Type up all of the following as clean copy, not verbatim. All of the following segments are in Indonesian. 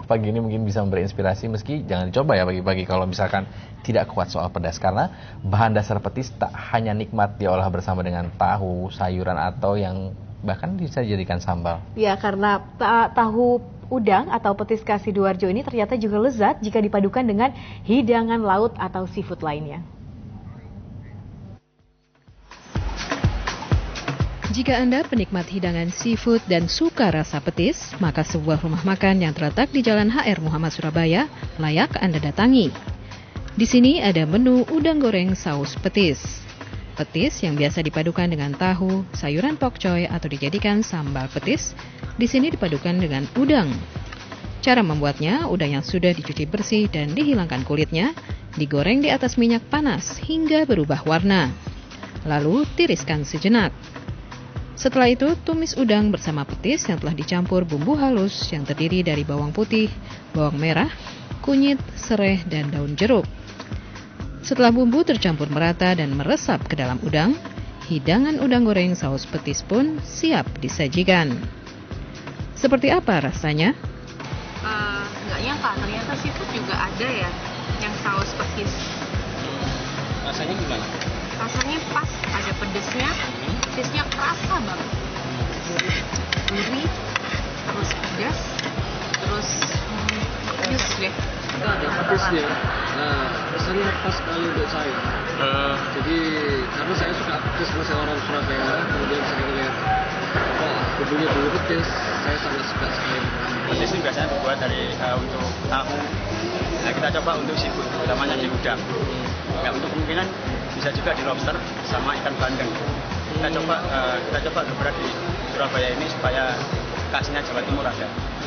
pagi ini mungkin bisa memberi inspirasi, meski jangan dicoba ya pagi-pagi kalau misalkan tidak kuat soal pedas. Karena bahan dasar petis tak hanya nikmat diolah bersama dengan tahu, sayuran, atau yang bahkan bisa dijadikan sambal. Ya, karena tahu udang atau petis khas Sidoarjo ini ternyata juga lezat jika dipadukan dengan hidangan laut atau seafood lainnya. Jika Anda penikmat hidangan seafood dan suka rasa petis, maka sebuah rumah makan yang terletak di Jalan HR Muhammad Surabaya layak Anda datangi. Di sini ada menu udang goreng saus petis. Petis yang biasa dipadukan dengan tahu, sayuran pokcoy atau dijadikan sambal petis, di sini dipadukan dengan udang. Cara membuatnya, udang yang sudah dicuci bersih dan dihilangkan kulitnya, digoreng di atas minyak panas hingga berubah warna. Lalu tiriskan sejenak. Setelah itu, tumis udang bersama petis yang telah dicampur bumbu halus yang terdiri dari bawang putih, bawang merah, kunyit, serai, dan daun jeruk. Setelah bumbu tercampur merata dan meresap ke dalam udang, hidangan udang goreng saus petis pun siap disajikan. Seperti apa rasanya? Nggak nyangka, ternyata seafood juga ada ya yang saus petis. Rasanya gimana? Rasanya pas, ada pedesnya, petisnya kerasa banget. Gurih, terus pedas, terus pedes deh. Ada pedesnya. Nah, rasanya pas sekali untuk saya. Jadi karena saya suka pedes, saya orang Surabaya, kemudian saya lihat bumbunya bumbu pedes, saya sangat suka sekali. Petis ini biasanya dibuat dari untuk tahu. Nah, kita coba untuk seafood, utamanya di udang. Nah, untuk kemungkinan bisa juga di lobster sama ikan bandeng. Kita coba beberapa di Surabaya ini supaya khasnya Jawa Timur ada.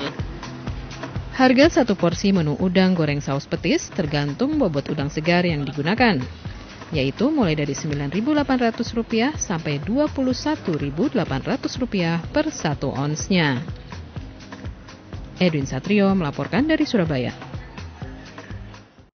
Harga satu porsi menu udang goreng saus petis tergantung bobot udang segar yang digunakan, yaitu mulai dari Rp9.800 sampai Rp21.800 per 1 onsnya. Edwin Satrio melaporkan dari Surabaya.